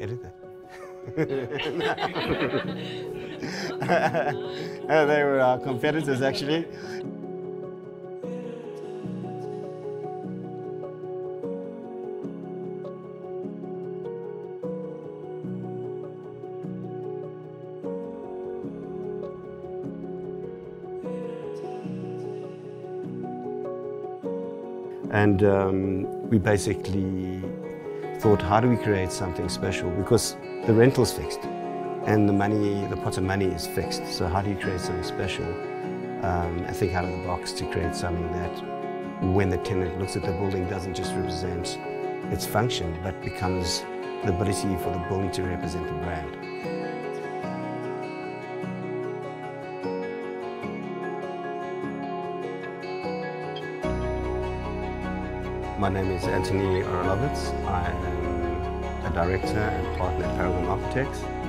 Anything. They were our competitors, actually. And we basically thought, how do we create something special? Because the rental's fixed and the money, the pot of money is fixed. So how do you create something special? And think out of the box to create something that when the tenant looks at the building doesn't just represent its function, but becomes the ability for the building to represent the brand. My name is Anthony Orlovitz. I am a director and partner at Paragon Architects.